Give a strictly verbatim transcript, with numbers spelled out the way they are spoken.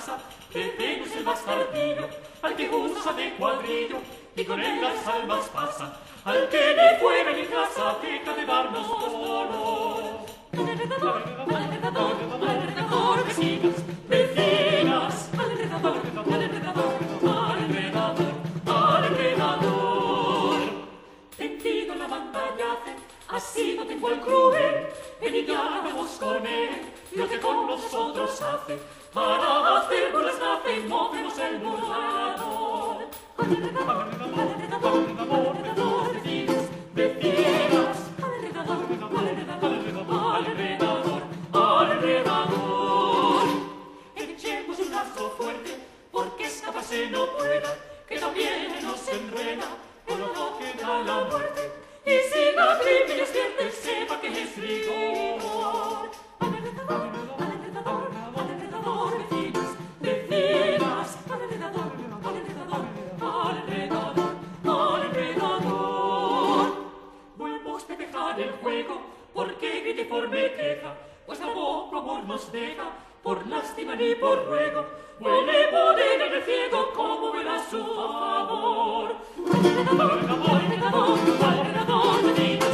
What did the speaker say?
casa, Pepe es el más tardío, al que usa de cuadrillo, y con él las almas pasa, al que ni fuera ni casa, deja de darnos dolor. Alrededor, alrededor, alrededor, vecinas, vecinas, alrededor, alrededor, alrededor, alrededor. Tendido en la pantallaje, así no tengo el cruel, ven y ya vamos con él, lo que con nosotros hace, para hacer con las nace, movemos el burlador. Alrededor, alrededor, alrededor, vecinas, vecinas, alrededor, alrededor, alrededor, alrededor. Echemos un lazo fuerte, porque escaparse no pueda, que también nos enreda, con lo que da la muerte, y si la crimen despierte, sepa que es rigor. Alrededor, alrededor, alrededor, vecinas, vecinas, alrededor, alrededor, alrededor, alrededor. Vuelvo a dejar el juego, porque grite por me queja, pues tampoco amor nos deja, por lástima ni por ruego, huele morena en el ciego, como verá su amor. Alrededor, alrededor, alrededor, vecinas,